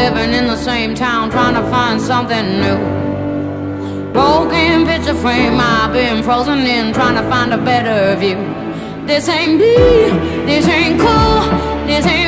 living in the same town, trying to find something new. Broken picture frame, I've been frozen in, trying to find a better view. This ain't me, this ain't cool, this ain't